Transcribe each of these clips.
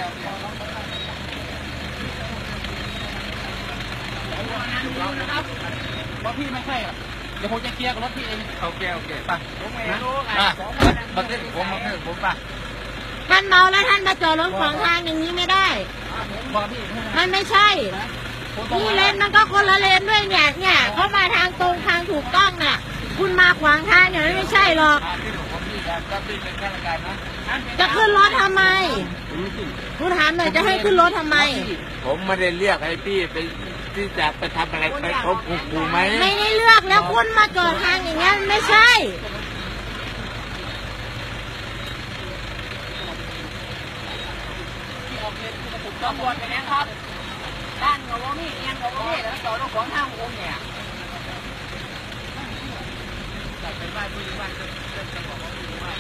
ว่าพี่ไม่ใช่เดี๋ยวผมจะเคลียร์กับรถพี่เองโอเคไปผมไม่รู้ไงมาขึ้นผมไปท่านเมาแล้วท่านมาจอดรถขวางทางอย่างนี้ไม่ได้มันไม่ใช่นี่เลนมันก็คนละเลนด้วยเนี่ยเข้ามาทางตรงทางถูกต้องน่ะคุณมาขวางทางอย่างนี้ไม่ใช่หรอกจะขึ้นรถทำไมคุณถามหน่อยจะให้ขึ้นรถทำไมผมไม่ได้เรียกให้พี่ไปที่จะไปทำอะไรไปคบกูไหมไม่ได้เลือกแล้วคุณมาจอดทางอย่างนี้ไม่ใช่ตำรวจไปแล้วครับด้านของนี่เอียงของนี่แล้วจอดรถขวางทางผมเนี่ยเป็นบ้านผู้ใหญ่บ้านจะบอกว่าผู้ใหญ่บ้าน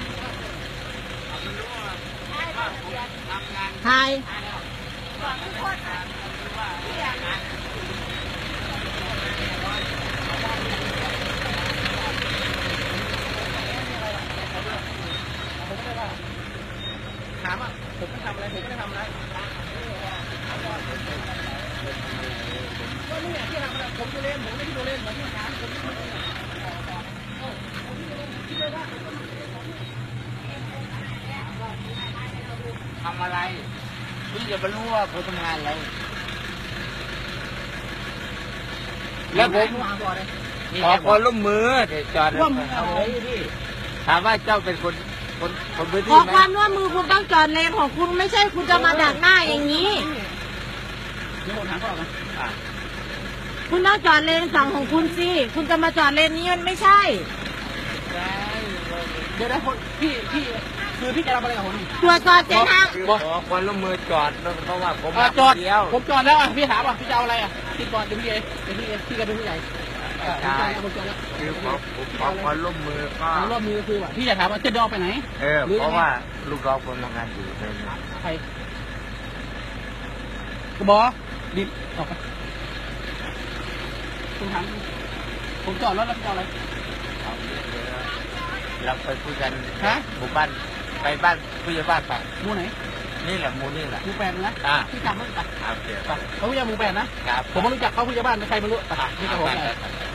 ใช่ถามอ่ะผมไม่ทำอะไรผมไม่ทำอะไรก็นี่ที่ทำอะไรผมจะเล่นผมไม่ที่โดนเล่นเหมือนที่ถามผมทำอะไรพี่จะมารู้ว่าผมทำงานอะไรแล้วผมขอความร่วมมือจอดร่วมมืออะไรพี่ถามว่าเจ้าเป็นคนพื้นที่ขอความร่วมมือคุณต้องจอดเลนของคุณไม่ใช่คุณจะมาดักหน้าอย่างนี้คุณต้องจอดเลนฝั่งของคุณสิคุณจะมาจอดเลนนี้มันไม่ใช่เดี๋ยวนะพี่คือพี่จะทำอะไรกับผมตรวจสอบเส้นทางขอความร่วมมือจอดเพราะว่าผมจอดผมจอดแล้วพี่ถามว่าพี่จะเอาอะไรพี่ก่อนเดี๋ยวพี่ก็เป็นผู้ใหญ่คือขอความร่วมมือก็ร่วมมือคือว่าพี่จะถามว่าจะดอไปไหนเพราะว่าลูกน้องผมทำงานอยู่ในใครก็บอกดิบออกไปคุณถามผมจอดแล้วพี่จะอะไรเราไปคุยกันหมู่บ้านไปบ้านผู้ใหญ่บ้านไปหมู่ไหนนี่แหละหมู่นี่แหละหมู่8นะพี่จำไม่ได้เขาผู้ใหญ่หมู่8นะผมไม่รู้จักเขาผู้ใหญ่บ้านเป็นใครไม่รู้นี่กับผม